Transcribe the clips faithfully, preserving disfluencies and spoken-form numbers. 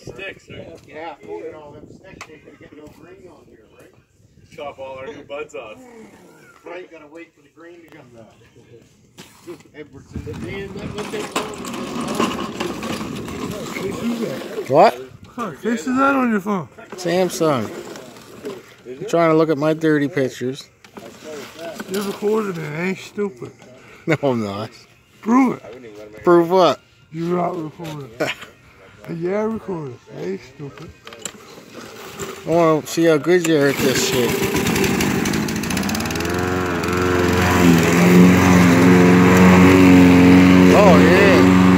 Sticks, right? Yeah, pulling all them sticks, they could get no green on here, right? Chop all our new buds off. Right, gotta wait for the green to come back. Edwardson, man, what they What? What kind of case is that on your phone? Samsung. I'm trying to look at my dirty pictures. You're recording it, ain't stupid. No, I'm not. Prove it. Prove what? You're not recording. Yeah, recording. Ain't stupid. I want to see how good you are at this shit. Oh, yeah.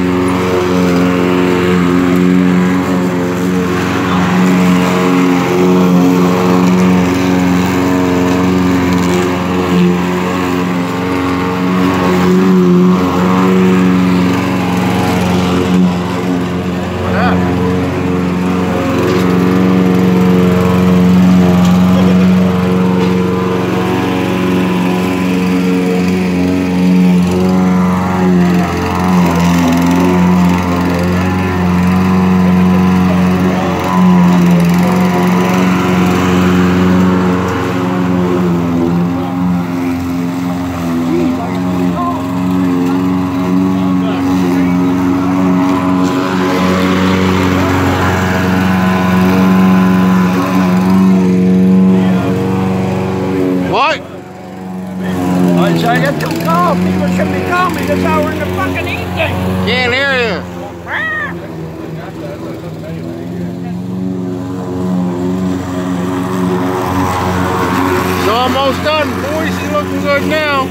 What? I say you're too cold. People should be calling me this hour in the fucking evening. Can't hear you. It's almost done, boys. She's looking good now.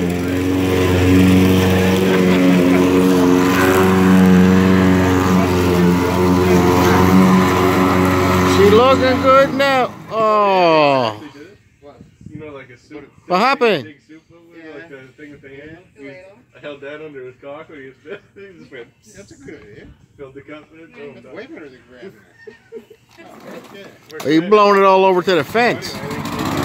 She looking good now. Oh. You know, like a soup. What happened? Big soup with, like the thing with the hand. I held that under his cock when he was fit. He just went. That's a good idea. Filled the cup in it. throw him That's down. way better than grabbing it. Oh, okay. Are you blowing it all over to the fence?